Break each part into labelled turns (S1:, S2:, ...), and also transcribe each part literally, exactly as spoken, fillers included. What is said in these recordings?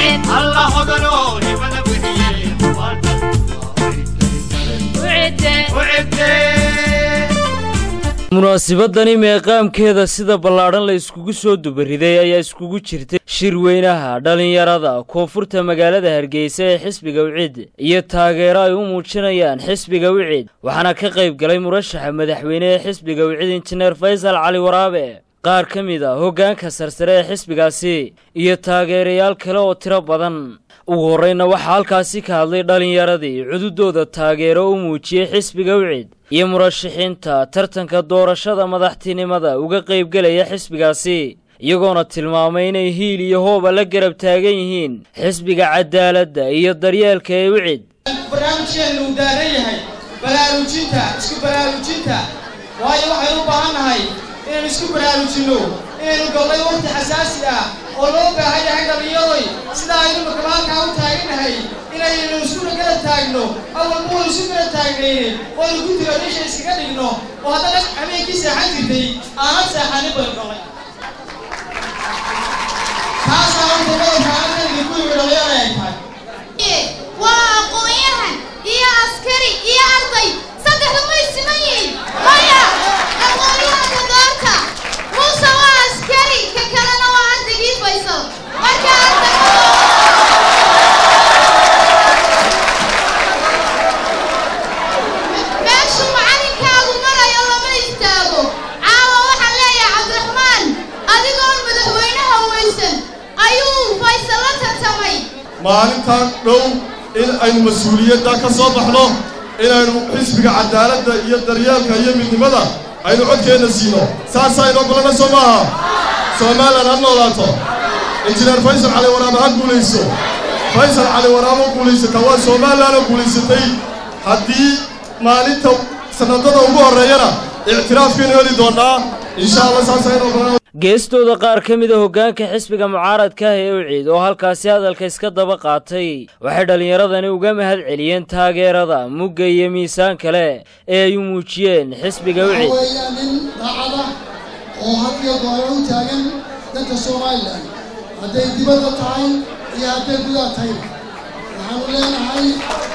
S1: وعد الله هضنوني ولا بحيي وعد وعد
S2: munaasabadani meeqaamkeeda sida ballaaran la iskugu soo dubariday ayaa iskugu jirtay shirweynaha dhalinyarada koonfurta magaalada Hargeysa ee xisbiga Wicid iyo taageero ay u muujinayaan xisbiga Wicid waxaana ka qayb galay murashaxa madaxweyne ee xisbiga Wicid Injineer Faysal Cali Waraabe qaar ka mid ah hoggaanka sarsare ee xisbigaasi iyo taageerayaal kale oo tiro badan ugu horeyna waxa halkaasi ka hadlay dhalinyaradii cududooda taageero u muujiyay xisbiga Wicid iyo murashaxiinta tartanka doorashada madaxtinimada uga qayb galaya xisbigaasi iyagoona tilmaamay inay hiil iyo hooba la garab taagan yihiin xisbiga cadaaladda iyo daryeelka ee Wicid
S3: barnaamijkeenu uu daaran yahay baraarujinta isku baraarujinta waayo waxaynu u baahannahay inaynu isku baraarujinno inaynu galnay waqti xasaasi ah oo loo baahan yahay dhalinyaroy sida aynu makabaalkaa u taaganahay inaynu isku garab taagno awalba waynu isu garab taagnayne waynu guddiga meesha iskaga dhigno oo haddana habeenkii seexan jirtay aanad seexanin baynu galnay taasaa horta qodobkaana idinku yimi dhalinyaro ay tahay
S4: waa aqoon-yahan iyo askari iyo arday saddexda way siman yihiin maya aqoon-yahanka doorta muuse waa askari ka kalena waa ardaygii Faysal marka meeshu macalinkaagu marayo lama istaago caawa waxaan leeyahay Cabdiraxmaan adigoon madaxweynaha weysan ayuu Faysal la tartamay
S5: maalintan dhow in aynu mas'uuliyadda ka soo baxno inaynu xisbiga cadaaladda iyo daryeelka iyo midnimada aynu codkeena siino saas aynu balana Soomaha Soomaaliland ha noolaato Injineer Faysal Cali Waraabe ha guuleyso Faysal Cali Waraabe guuleysata waa Soomaaliland guuleysatay haddii maalinta sanadada ugu horeeyana ictiraafkeena heli doonaa insha Allah saas aynu balana
S2: geestooda qaar ka mid ah hoggaanka xisbiga mucaaradka ah ee Wicid oo halkaasi hadalka iska daba qaatay waxay dhalinyaradani uga mahad celiyeen taageerada mugga iyo miisaan kale ee ay u muujiyeen xisbiga Wicid
S6: weeyaan daacada oo hadii goor u taagan dadka Soomaaliland haday dibadda tahay iyo haday gudaha tahay waxaan leenahay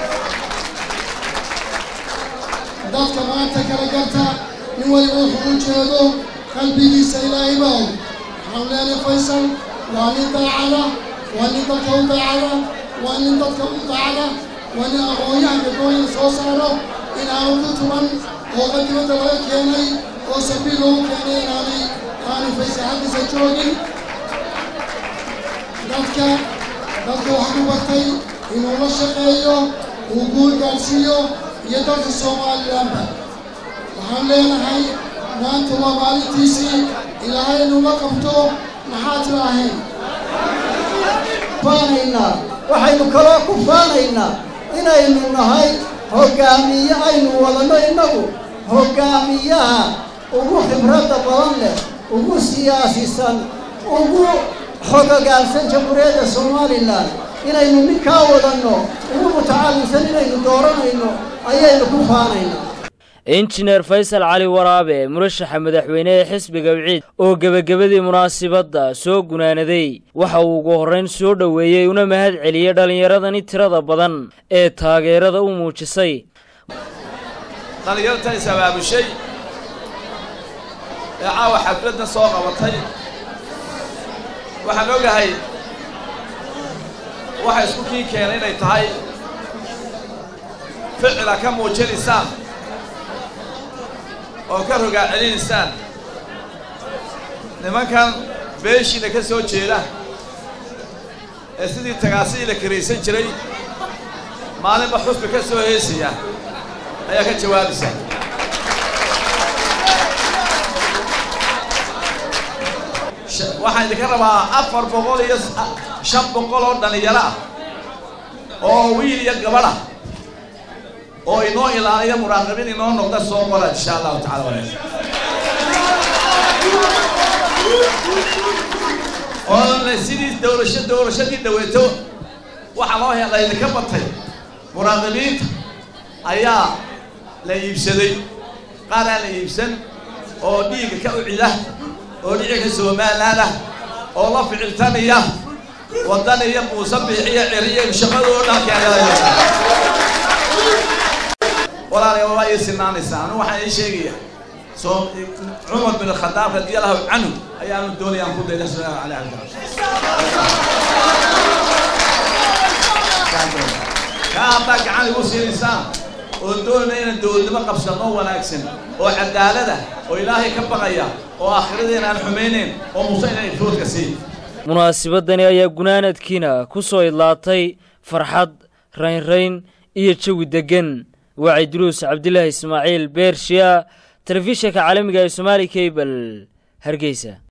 S6: dadka maanta kala garta in wali uu xujeedo qalbigiisa ilaahay baa hawlaana Faysal waa nin daacada waa nin dadka u daacada waa nin dadka u daacada waa nin aqoonyahanka gooyin soo saaro in aanu tuman oo qadimada laga keenay oo sabiil loogu keenay inaanay aanu Faysal hadda joogin dadka dadka wax ku bartay inuu la shaqeeyo uu guul gaarsiiyo iyo dadka Soomaaliland waxaan leenahay maanta waa maalintiisii ilaahay inuu la qabto maxaad tiraaheen
S7: faanaynaa waxaynu kaloo ku faanaynaa inaynu nahay hoggaamiye aynu wadano innagu hoggaamiyaha ugu khibradda badan leh ugu siyaasisan ugu xogogaalsan jamhuuriyadda Soomaaliland inaynu ninkaa wadanno ugu mutacaalimsan inaynu dooranayno ayaynu ku faanaynaa
S2: Injineer Faysal Cali Waraabe murashaxa madaxweyne ee xisbiga Wicid oo gabagabadii munaasabadda soo gunaanaday waxa uu ugu horeyn soo dhaweeyay una mahad celiyay dhalinyaradani tirada badan ee taageerada u muujisay
S8: dhalinyarada sabaabushay ee caawa xafladda soo qabatay waxaan ogahay waxa isku keenay inay tahay ficil ka muujinaysa oo ka rogaa celinaysan nimankan beeshina ka soo jeeda ee sidii tagaasi la kireysan jiray maalinba xusbi ka soo heesaya ayaa ka jawaabaysa waxaan idinka rabaa afar boqol iyo shan boqol oo dhalinyaro ah oo wiil iyo gabadh ah oo inoo ilaaliya muraaqabiin inoo noqda soo qora insha Allah ta'ala oo la sidii doorasho doorashadii daweeto waxa loo helay ka batay muraaqabiinta ayaa la iibsaday qaar aan la iibsan oo dhiiga ka u cida oo dhiiga Soomaaliland oo la ficiltanaya waddan iyo muusabix iyo ciriyo shaqadoo dhan keenay walaalayaal waa ay sinaanaysaa anu waxaan ii sheegaya soo Umar bin Khattab radiyallahu anhu ayaanu doonayaan ku dayda sallallahu alayhi wasallam kaaba gacan ugu siinaysaa oo doonayna dawladnimo qabsano wanaagsan oo cadaalad ah oo Ilaahay ka baqaya oo aakhiradeena aan xumeyneen oo muusayna foodka sii
S2: munaasabadani ayaa gunaanadkiina ku soo idlaatay farxad rayn rayn iyo jawi degan waa Idruus Cabdilaahi Ismaaciil Beershiya telefishinka caalamiga ee Somali Cable Hargeysa.